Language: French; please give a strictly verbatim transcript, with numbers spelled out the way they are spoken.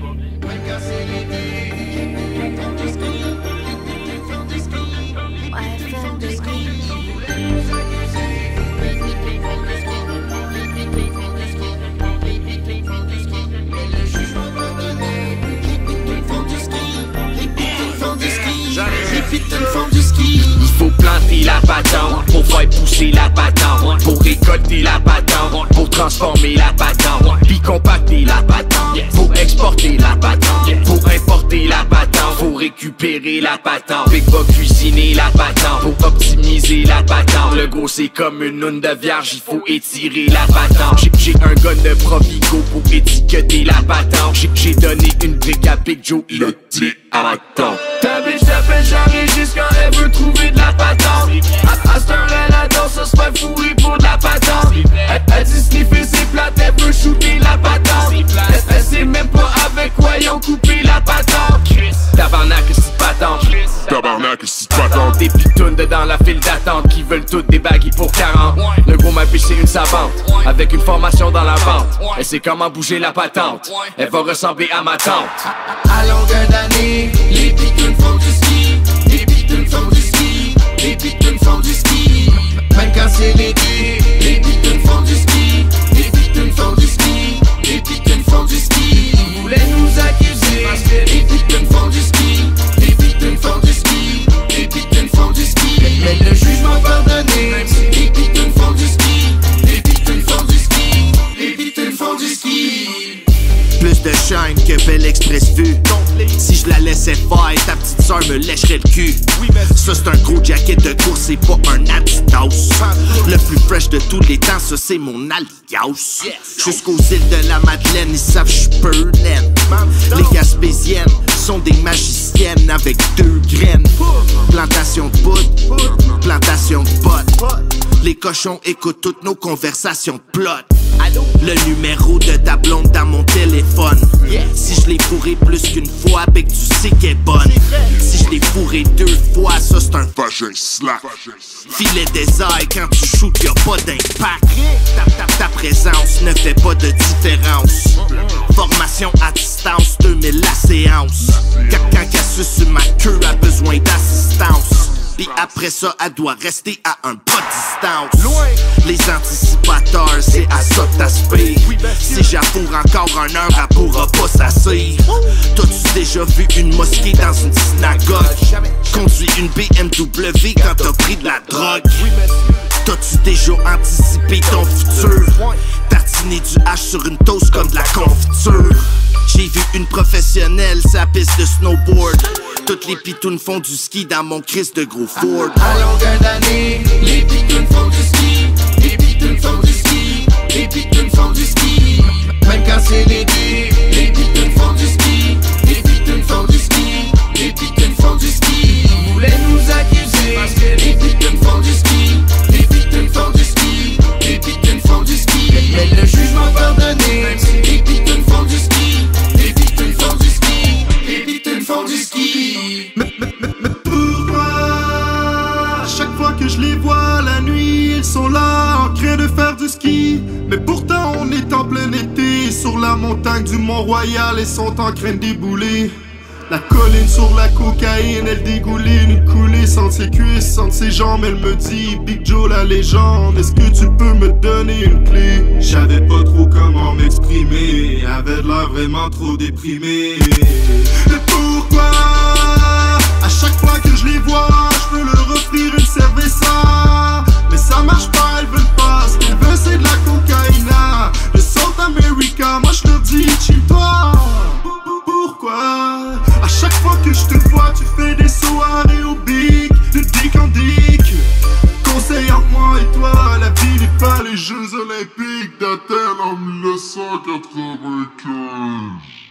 Il faut planter la patente pour faire pousser la patente, pour récolter la patente, pour transformer la patente, puis compacter la patente, pour exporter la patente, pour importer la patente, pour récupérer la patente, Big va cuisiner la patente, pour optimiser la patente. Le gros c'est comme une onde de vierge, il faut étirer la patente. J'ai un gun de Provigo pour étiqueter la patente. J'ai donné une brique à Big Joe, il a dit attends. Ta bitch t'appelle Jean-Régis quand elle veut trouver de la patente. À, à cette heure elle adore ça se faire fourrer pour de la patente. Elle, elle dit sniffer ses plates, elle veut shooter la patente. Elle, elle sait même pas avec quoi ils ont coupé la patente. Tabarnak c'est patente. Tabarnak, c'est patente. Des pitounes dans la file d'attente qui veulent toutes des baguilles pour quarante. Le gros m'a piché une savante avec une formation dans la vente. Elle sait comment bouger la patente. Elle va ressembler à ma tante. À longueur d'année, les pitounes font du ski. Les pitounes font du ski. Les pitounes font du ski. Même quand c'est l'été, les pitounes font du ski. Les pitounes font du ski. Les pitounes font du ski. Ils voulaient nous accuser parce que les pitounes font du ski. Les pitounes font du ski. Les pitounes font du ski. Mais le jugement pardonné, les pitounes font du ski. Les pitounes font du ski. Les pitounes font du ski. Plus de shine que Bel Express vue. Si je la laissais faire, ta petite soeur me lècherait le cul. Ça c'est un gros jacket de course, c'est pas un Adidas. Le plus fresh de tous les temps, ça c'est mon alias. Jusqu'aux îles de la Madeleine, ils savent j'suis peu laine. Les Gaspésiennes sont des magiciennes avec deux graines. Plantation de poudre, plantation de bottes. Les cochons écoutent toutes nos conversations de plot. Le numéro de ta blonde dans mon téléphone. Si je l'ai fourré plus qu'une fois, ben que tu sais qu'elle est bonne. Si je l'ai fourré deux fois, ça c'est un vagin slack. Filet des ailes quand tu shootes, y'a pas d'impact. Ta, ta, ta présence ne fait pas de différence. Formation à distance, deux mille la séance. Quand, quand qu'elle suce sur ma queue, a besoin d'assistance. Pis après ça, elle doit rester à un pas de distance. Les anticipateurs, c'est à ça que t'aspires. Si j'affoure encore un heure, elle pourra pas s'asseoir. T'as-tu déjà vu une mosquée dans une synagogue? Conduis une B M W quand t'as pris de la drogue. T'as-tu déjà anticipé ton futur? Tartiner du hache sur une toast comme de la confiture. J'ai vu une professionnelle sa piste de snowboard. Toutes les pitounes font du ski dans mon Christ de gros Ford. À longueur d'année, les pitounes font du ski. Les pitounes font du ski. Les pitounes font du ski. Même quand c'est l'été, les pitounes font du ski. Les pitounes font du ski. Les pitounes font du ski. Ils voulaient nous accuser parce que les pitounes font du ski. Les pitounes font du ski. Les pitounes font du ski. Mais le jugement pardonné, les pitounes font du ski. Les pitounes font du ski. Les pitounes font du ski. Mais, mais, mais, mais pourquoi à chaque fois que je les vois la nuit, ils sont là en train de faire du ski. Mais pourtant on est en plein été sur la montagne du Mont-Royal et sont en train de débouler. La colline sur la cocaïne, elle dégouline, une coulée sans ses cuisses, sans ses jambes. Elle me dit, Big Joe la légende, est-ce que tu peux me donner une clé? J'avais pas trop comment m'exprimer, avait l'air vraiment trop déprimé. Mais pourquoi à chaque fois que je les vois, je veux leur offrir une cerveza? Mais ça marche pas, elles veulent pas, ce qu'elles veulent c'est de la cocaïna. Le South America, moi je leur dis, chill-toi. Pourquoi à chaque fois que je te vois, tu fais des soirées au bic, de dick en dick? Conseil entre moi et toi, la vie n'est pas les Jeux Olympiques d'Athènes en mille neuf cent quatre-vingt-quinze.